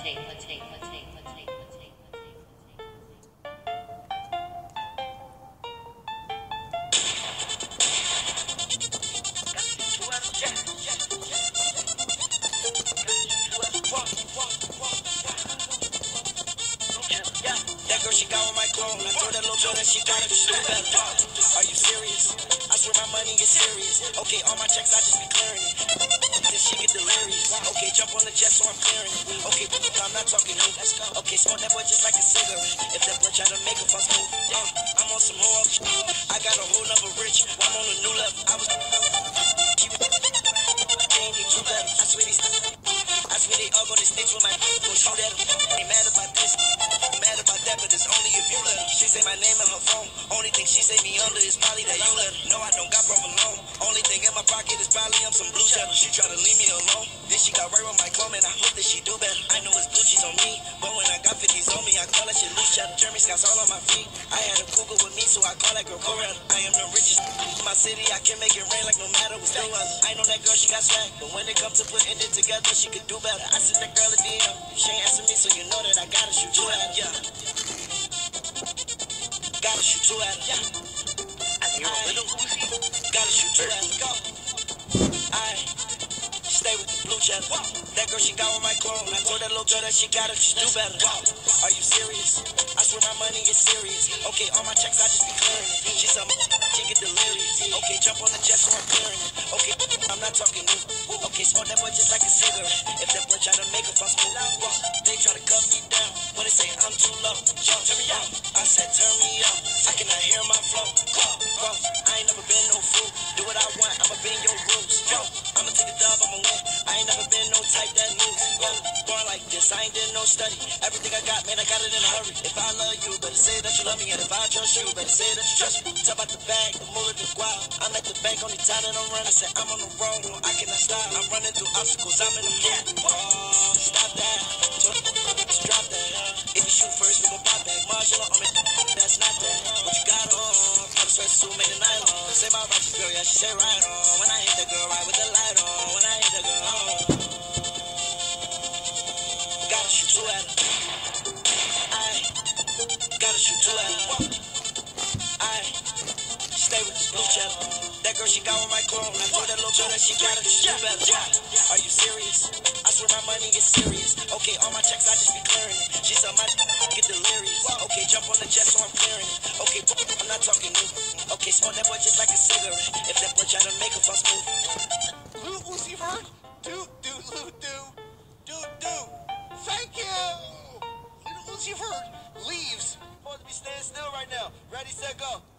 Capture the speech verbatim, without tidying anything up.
That girl, she got on my clone. I told that little girl that she got it, she do better. Are you serious? I swear my money is serious. Okay, all my checks, I just be clearing it. Then she get delirious. Okay, jump on the jet, so I'm clearing it. Okay, I'm not talking new. Okay, smoke that boy just like a cigarette. If that boy try to make a fuss move, uh, I'm on some whole shit. I got a whole nother rich. I'm on a new level. I was. She was. Can't get too better. I swear these. I swear they all gonna snitch with my. Go shoot at them. Ain't mad about this. Mad about that, but it's only if you let her. She say my name in her phone. Only thing she say me under is probably that you let her. No, I don't got problem alone. Only thing in my pocket is probably I'm some blue cheddar. She try to leave me alone. Then she got right with my clone, and I hope that she do better. I know it's blue cheese on me, but when I got fifties on me, I call that shit loose cheddar. Jeremy Scott's all on my feet. I had a cougar with me, so I call that girl Coretta. I am the richest in my city. I can make it rain like no matter what's through us. I know that girl, she got swag, but when it comes to putting it together, she could do better. I sent that girl a D M. She ain't answer me, so you know that I gotta shoot you at her. Yeah. Gotta shoot two at her. Yeah. I gotta shoot two at her. Go. Aye. Stay with the blue cheddar. That girl, she got on my clone. I told that little girl that she got it, she do better. Are you serious? I swear my money is serious. Okay, all my checks, I just be clearing it. She said, she get delirious. Okay, jump on the jet, so I'm clearing it. Okay, I'm not talking new. Okay, smoke that boy just like a cigarette. If that boy try to make a fuss move, they try to cut me down. When they say I'm too low, yo, turn me out. I said, turn me out. I cannot hear my flow. Go, go. I ain't never been no fool. Do what I want, I'ma bend your rules. Yo, I'ma take a dub, I'ma win. I ain't never been no type that lose. Yo, born like this, I ain't did no study. Everything I got, man, I got it in a hurry. If I love you, better say that you love me. And if I trust you, better say that you trust me. Top out the bag, the mullet, the guap. I'm at the bank, only time that I'm running. I said, I'm on the road, no, I cannot stop. I'm running through obstacles, I'm in the gap. Oh, stop that. Just drop that. If you shoot first, we gon' pop back. Marginal on me, that's not that. What you got on? I'm sweat suit made a night on. Say my righteous girl, yeah, she say right on. When I hit the girl, right with the light on. When I hit the girl, on. Gotta shoot two at her. Aye. Gotta shoot two at her. Aye. Stay with this blue cheddar. That girl, she got on my clone. I told that little girl that she got it, she do better. Are you serious? I swear my money is serious. Okay, all my checks, I just be clearing it. She said my get delirious. Okay, jump on the jet, so I'm clearing it. Okay, I'm not talking new. Okay, smoke that boy just like a cigarette. If that boy try to make a fuss move. Lil Uzi Vert, do, do, Lil, do, do, do. Thank you. Lil Uzi Vert leaves. Supposed to be standing still right now. Ready, set, go.